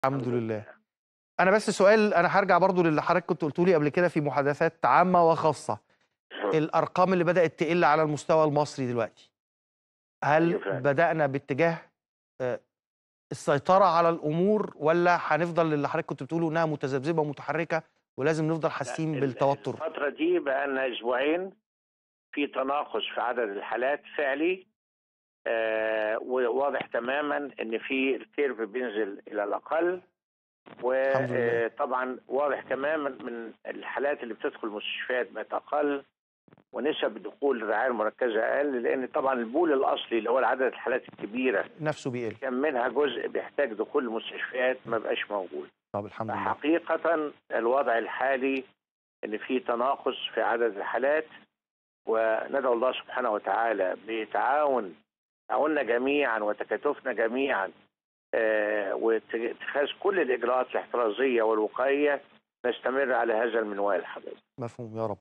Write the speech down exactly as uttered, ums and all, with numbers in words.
الحمد لله. أنا بس سؤال، أنا هارجع برضه للي حضرتك كنت قُلته لي قبل كده في محادثات عامة وخاصة، الأرقام اللي بدأت تقِل على المستوى المصري دلوقتي، أيوه هل فعلًا. بدأنا باتجاه آآ السيطرة على الأمور والّا هنفضل اللي حضرتك كنت بتقوله إنها متذبذبة ومتحركة ولازم نفضل لأ حاسين ال بالتوتر؟ الفترة دي بقى لنا أسبوعين في تناقص في عدد الحالات فعلي، آآ وواضح تمامًا إن في الكيرف بينزل إلى الأقل، الحمد لله. وطبعًا واضح تمامًا من الحالات اللي بتدخل المستشفيات بقت أقل، ونسب دخول الرعاية المركزة أقل، لأن طبعًا البول الأصلي اللي هو عدد الحالات الكبيرة نَفْسه بيقِل. كان منها جزء بيحتاج دخول المستشفيات ما بقاش موجود. طب الحمد لله. فحقيقةً الوضع الحالي إن في تناقص في عدد الحالات، وندعو الله سبحانه وتعالى بتعاون تعاوننا جميعًا وتكاتفنا جميعًا آآ واتخاذ كل الإجراءات الاحترازية والوقائية نستمر على هذا المنوال حضرتك. مفهوم، يا رب.